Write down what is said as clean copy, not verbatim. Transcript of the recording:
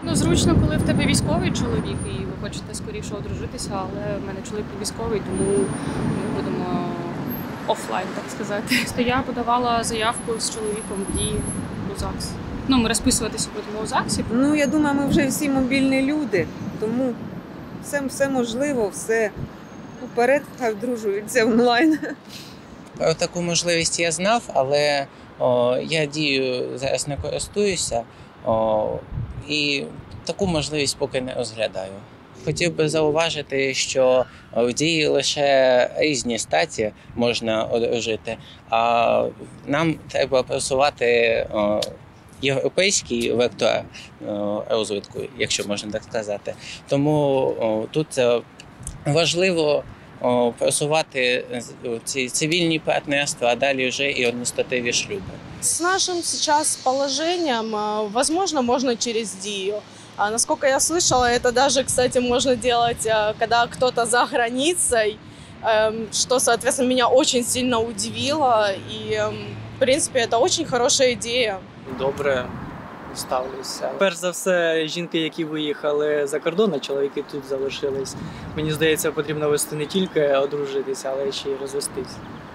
Ну, зручно, коли в тебе військовий чоловік і ви хочете скоріше одружитися, але в мене чоловік не військовий, тому ми будемо офлайн, так сказати. То я подавала заявку з чоловіком в Дії у ЗАГС. Ну, ми розписуватися будемо у ЗАГСі. Ну, я думаю, ми вже всі мобільні люди, тому все можливо, все уперед, хай одружуються онлайн. Про таку можливість я знав, але я Дією зараз не користуюся і таку можливість поки не розглядаю. Хотів би зауважити, що в Дії лише різні статі можна одружити, а нам треба просувати європейський вектор розвитку, якщо можна так сказати. Тому тут важливо просувати ці цивільні партнерства, а далі вже і одностатеві шлюби. С нашим сейчас положением, возможно, можно через ДИЮ. А насколько я слышала, это даже, кстати, можно делать, когда кто-то за границей, что, соответственно, меня очень сильно удивило. И, в принципе, это очень хорошая идея. Добре ставлюся. Перш за все, жінки, які виїхали за кордон, а чоловіки тут залишились. Мені здається, потрібно вести не тільки одружитися, але ще й розвестись.